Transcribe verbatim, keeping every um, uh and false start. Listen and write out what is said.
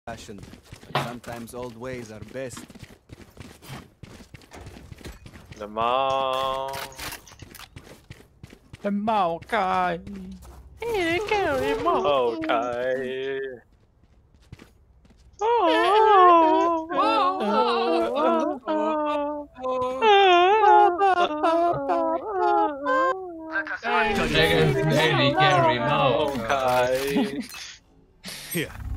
fashioned. But sometimes old ways are best. The Mao. The Maokai. Okay. Gary Gary Mo. Okay. Here,